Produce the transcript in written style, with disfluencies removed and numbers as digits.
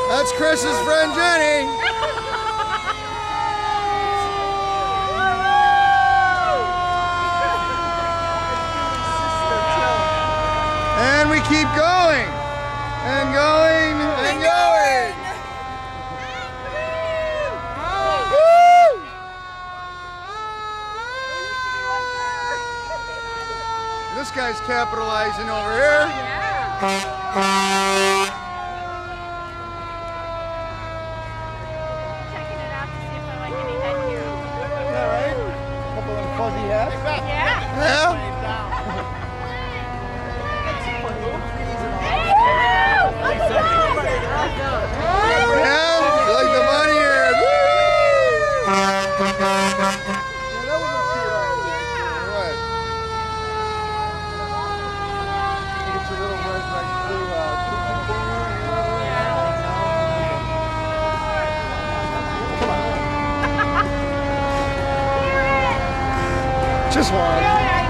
That's Chris's friend Jenny. And we keep going and going and going. Woo! This guy's capitalizing over here. Checking it out to see if I like any head here. All right. A couple of fuzzy hats. Yeah. Yeah. Yeah, you like the bunny ears. Woo! What? Get your little red, blue Just one.